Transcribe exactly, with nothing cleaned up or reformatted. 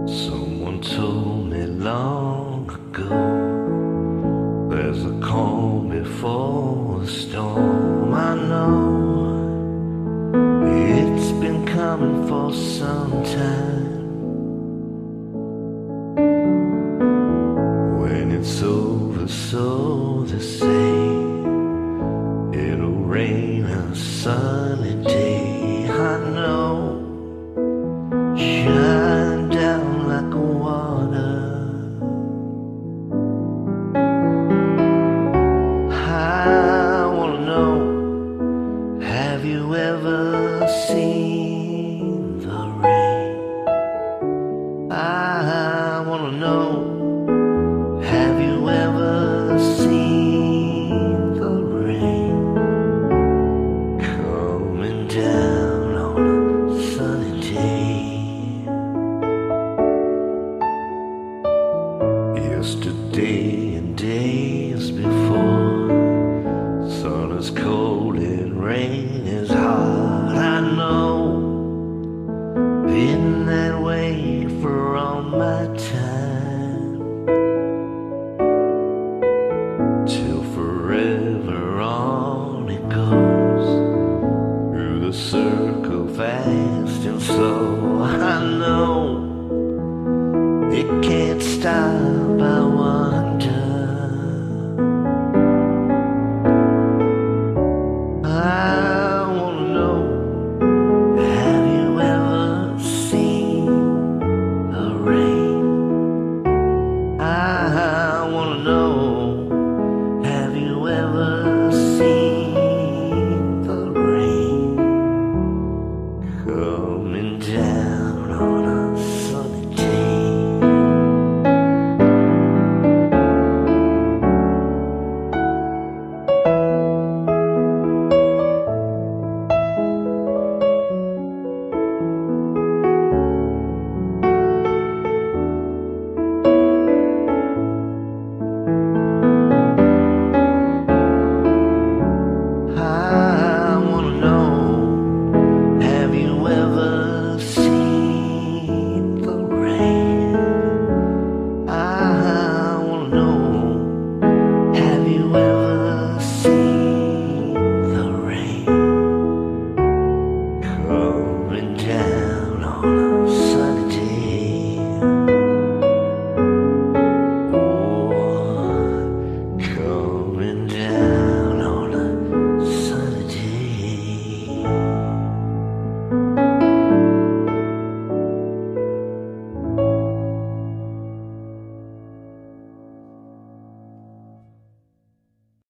Someone told me long ago there's a calm before a storm. I know it's been coming for some time. When it's over, so they say, it'll rain a sunny day. I know, shine down like water. I wanna know, have you ever seen the rain? I wanna know, have you ever seen the rain coming down on a sunny day? Yesterday and days before, sun is cold and rain is hot. I know, been